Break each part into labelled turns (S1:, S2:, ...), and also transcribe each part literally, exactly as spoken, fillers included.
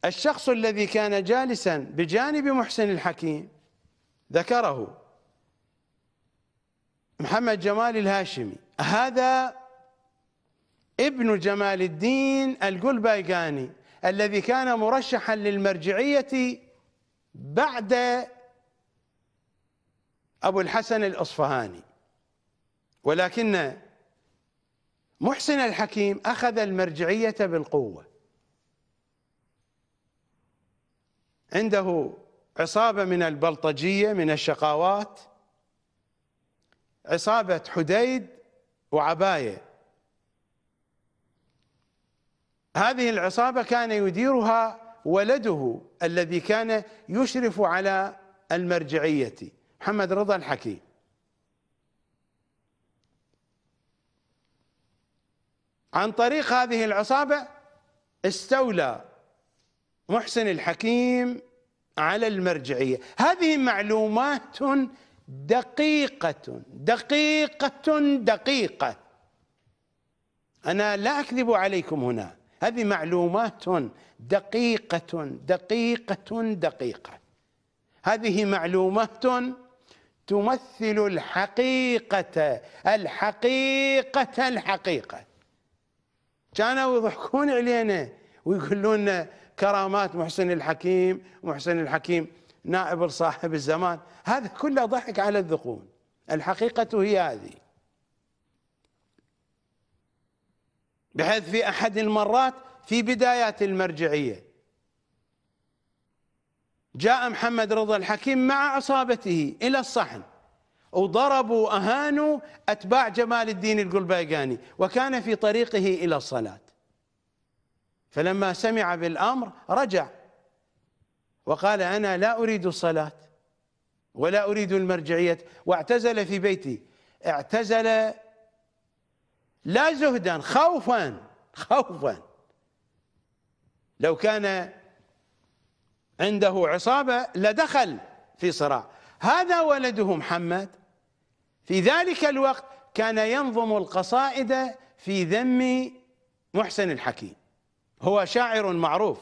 S1: الشخص الذي كان جالسا بجانب محسن الحكيم ذكره محمد جمال الهاشمي، هذا ابن جمال الدين القلبايقاني الذي كان مرشحا للمرجعية بعد أبو الحسن الأصفهاني، ولكن محسن الحكيم أخذ المرجعية بالقوة. عنده عصابة من البلطجية من الشقاوات، عصابة حديد وعباية. هذه العصابة كان يديرها ولده الذي كان يشرف على المرجعية محمد رضا الحكيم. عن طريق هذه العصابة استولى محسن الحكيم على المرجعية. هذه معلومات دقيقة دقيقة دقيقة، أنا لا أكذب عليكم هنا، هذه معلومات دقيقة دقيقة دقيقة، هذه معلومات تمثل الحقيقة الحقيقة الحقيقة. كانوا يضحكون علينا ويقولون كرامات محسن الحكيم، محسن الحكيم نائب صاحب الزمان، هذا كله ضحك على الذقون. الحقيقة هي هذه، بحيث في أحد المرات في بدايات المرجعية جاء محمد رضا الحكيم مع عصابته إلى الصحن وضربوا أهانوا أتباع جمال الدين القلبايقاني، وكان في طريقه إلى الصلاة، فلما سمع بالأمر رجع وقال أنا لا أريد الصلاة ولا أريد المرجعية، واعتزل في بيتي. اعتزل لا زهدا، خوفا خوفا. لو كان عنده عصابة لدخل في صراع. هذا ولده محمد في ذلك الوقت كان ينظم القصائد في ذم محسن الحكيم، هو شاعر معروف،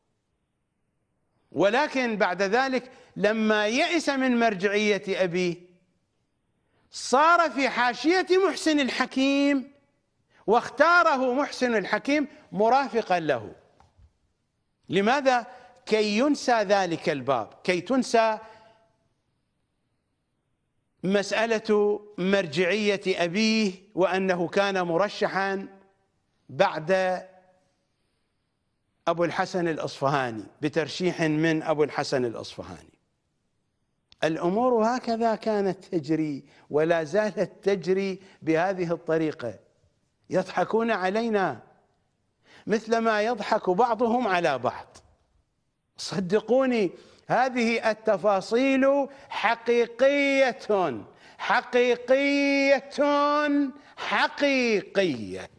S1: ولكن بعد ذلك لما يئس من مرجعية أبيه صار في حاشية محسن الحكيم، واختاره محسن الحكيم مرافقا له. لماذا؟ كي ينسى ذلك الباب، كي تنسى مسألة مرجعية أبيه وأنه كان مرشحا بعد أبو الحسن الأصفهاني بترشيح من أبو الحسن الأصفهاني. الأمور هكذا كانت تجري ولا زالت تجري بهذه الطريقة. يضحكون علينا مثلما يضحك بعضهم على بعض. صدقوني هذه التفاصيل حقيقية حقيقية حقيقية.